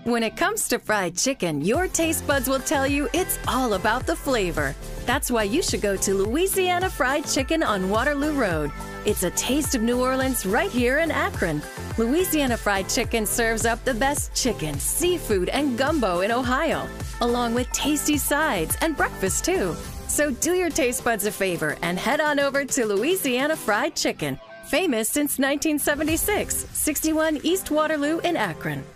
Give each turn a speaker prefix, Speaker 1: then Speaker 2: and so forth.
Speaker 1: When it comes to fried chicken, your taste buds will tell you it's all about the flavor. That's why you should go to Louisiana Fried Chicken on Waterloo Road. It's a taste of New Orleans right here in Akron. Louisiana Fried Chicken serves up the best chicken, seafood, and gumbo in Ohio, along with tasty sides and breakfast too. So do your taste buds a favor and head on over to Louisiana Fried Chicken, famous since 1976, 61 East Waterloo in Akron.